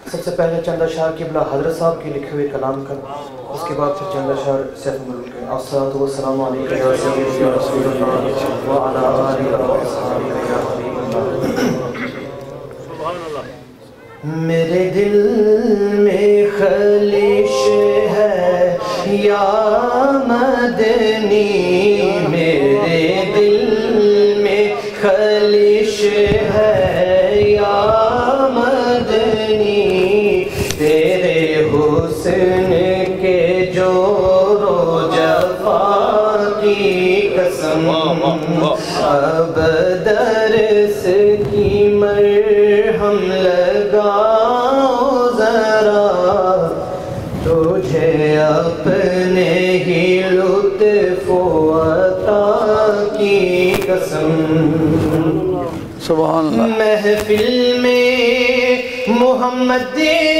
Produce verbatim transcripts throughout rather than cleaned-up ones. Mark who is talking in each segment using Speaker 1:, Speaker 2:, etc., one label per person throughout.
Speaker 1: سب سے پہلے چند اشعار قبلہ حضرت صاحب کے لکھے ہوئے کلام کا، اس کے بعد پھر چند اشعار سیف الملوک کے۔ الصلاۃ والسلام علیکم یا سیدی یا رسول اللہ وعلی آلہ وصحبہ یا حبیب اللہ۔ میرے دل میں خلش ہے یا مدنی، میرے دل میں خلش ہے یا مدنی، تیرے حسن کے جور و جفا کی قسم، اب درس کی مرہم لگاؤ ذرا، تجھے اپنے ہی لطف و عطا کی قسم۔
Speaker 2: سبحان اللہ۔
Speaker 1: محفل میں محمد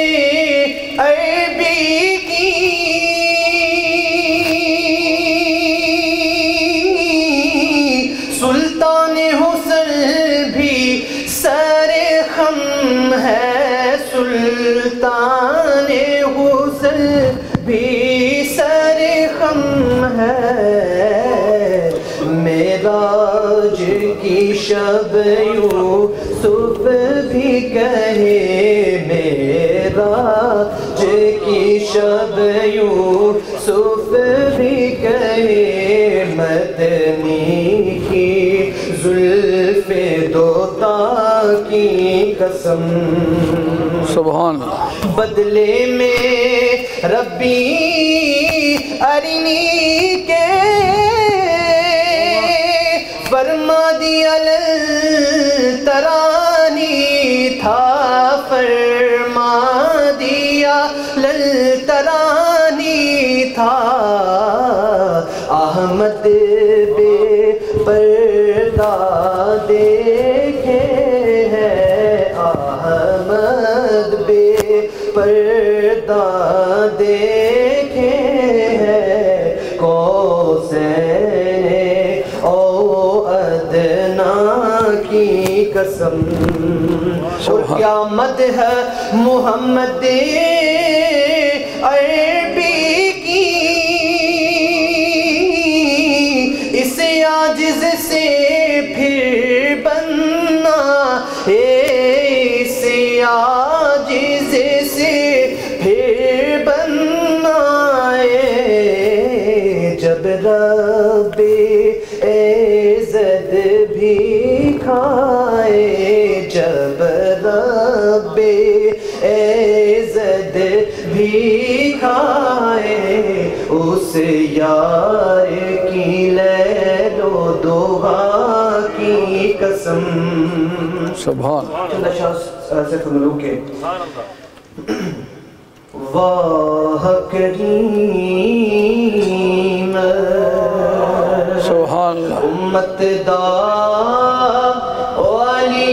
Speaker 1: عربی کی سلطان حسن بھی سر خم ہے، سلطان حسن بھی سر خم ہے، معراج کی شب یوسف بھی کہے، معراج کی شب یوسف بھی کہے، مدنی کی زلف دوتا کی قسم۔
Speaker 2: سبحان اللہ۔
Speaker 1: بدلے میں ربی ارنی کے فرما دیا للترانی تھا، فرما دیا للترانی تھا، احمد بے پردہ دیکھے ہیں، احمد بے پردہ دیکھے ہیں، کوسین او ادنا کی قسم۔ اور کیا مدح محمد عربی کی، اس عاجز سے پھر بننا ہے، اس عاجز سے پھر بننا ہے، جب رب عزت بھی کھائے، جب رب عزت بھی کھائے، اس یار کی لیل و دوحا کی قسم۔
Speaker 2: سبحان
Speaker 1: چند اشعار سیف الملوک کے۔ واہ کریم
Speaker 2: سبحان اللہ۔
Speaker 1: امت دا والی،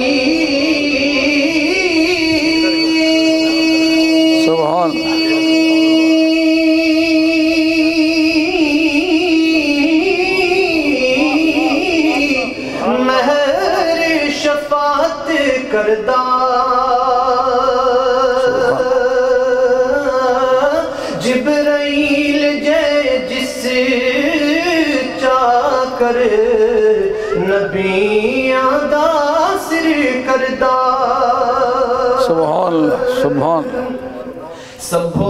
Speaker 2: سبحان اللہ۔
Speaker 1: مہر شفاعت کردہ جبرائیل جے جس چاکر نبیاں دا سر کردہ،
Speaker 2: سبحان اللہ۔ سبحان اللہ۔
Speaker 1: سبھو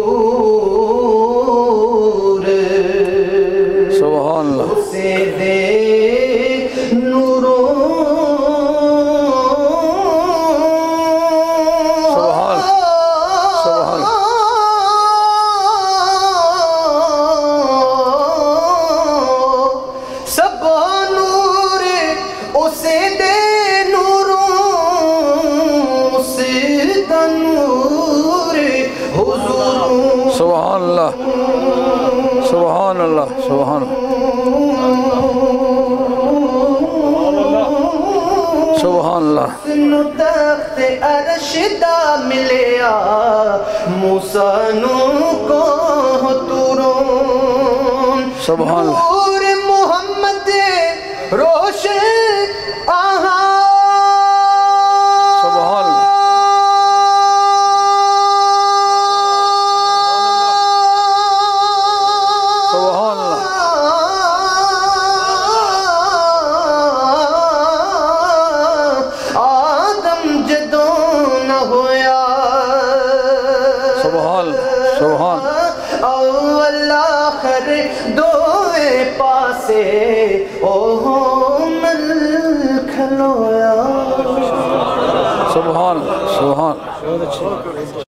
Speaker 1: نور
Speaker 2: سبحان اللہ۔
Speaker 1: اسے دے نوروں،
Speaker 2: سبحان سبحان
Speaker 1: سبھو نور اسے دے نوروں، اسے دا نور حضور۔
Speaker 2: سبحان اللہ۔ سبحان اللہ۔ سبحان اللہ۔ سبحان اللہ۔
Speaker 1: نو تخت عرش دا ملیا، موسیٰ نو کو توروں،
Speaker 2: سبحان اللہ۔
Speaker 1: نور محمد روشن